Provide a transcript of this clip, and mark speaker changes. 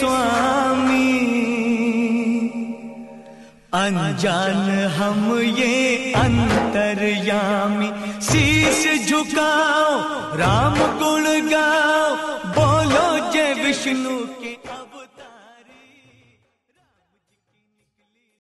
Speaker 1: स्वामी। अनजान हम ये अंतर्यामी, शीश झुकाओ राम गुण गाओ, बोलो जय विष्णु।